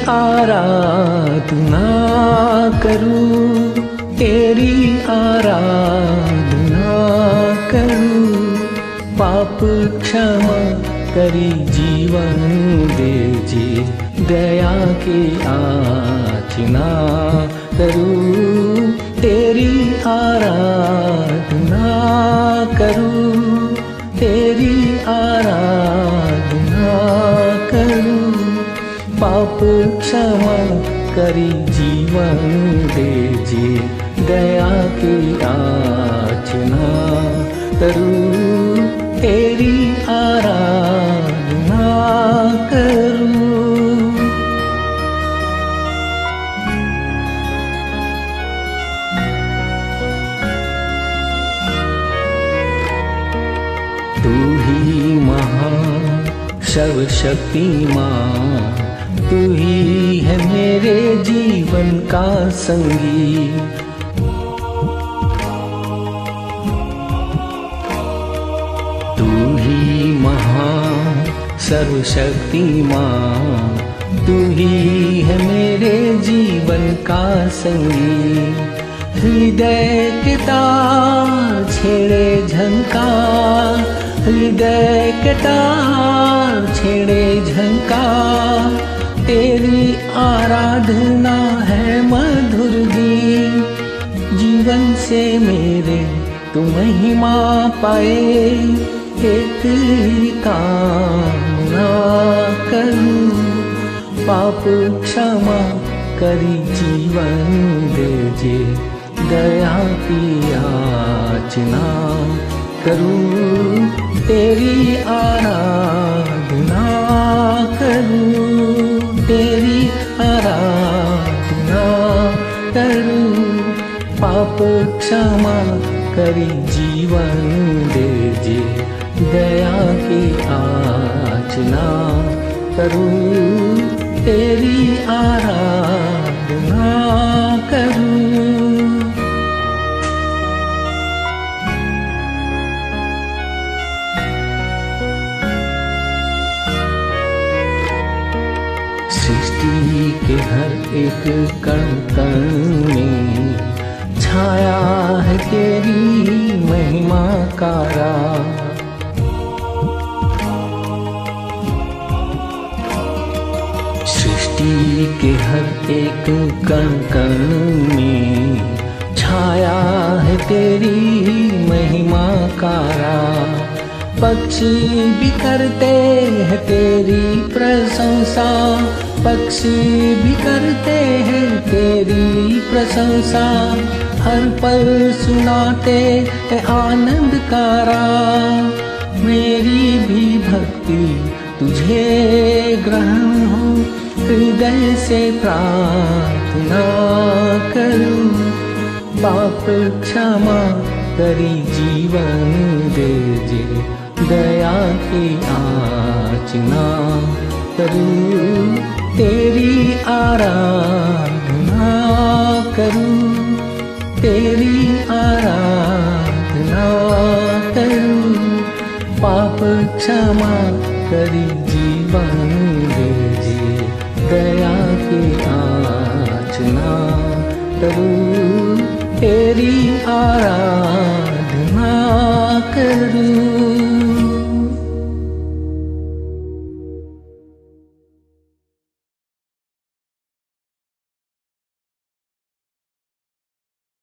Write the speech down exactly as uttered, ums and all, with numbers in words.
आराधना करूं, तेरी आराधना करूं। पाप क्षमा करी जीवन दीजे, दया की याचना करूं, तेरी आराधना करूं, तेरी आराधना करूं। पाप क्षमा करी जीवन दीजे, दया की याचना करूं, तेरी आराधना करूं। तू ही महान सर्वशक्तिमान, तू ही है मेरे जीवन का संगी। तू ही महान सर्वशक्तिमान, तू ही है मेरे जीवन का संगी। हृदय के तार छेड़े झनकार, हृदय के तार छेड़े झनकार। तेरी आराधना है मधुर गीत, जीवन से मेरे तू महिमा पाए। एक ही कामना करूं, पाप क्षमा करी जीवन दीजे, दया की याचना करूं, तेरी आराधना करूं, तेरी आराधना करूं। पाप क्षमा करी जीवन दीजे, दया की याचना करूं, तेरी आराधना करूं। सृष्टि के हर एक कण कण में छाया है तेरी महिमा का राज। सृष्टि के हर एक कण कण में छाया है तेरी महिमा का राज। पक्षी भी करते हैं तेरी प्रशंसा, पक्षी भी करते हैं तेरी प्रशंसा। हर पल सुनाते हैं आनंद का राग। मेरी भी भक्ति तुझे ग्रहण हो, हृदय से प्रार्थना करूं। पाप क्षमा करी जीवन दीजे, दया की याचना करूं, तेरी आराधना करूं, तेरी आराधना करूं। पाप क्षमा करी जीवन दीजे, दया की याचना करूं, तेरी आराधना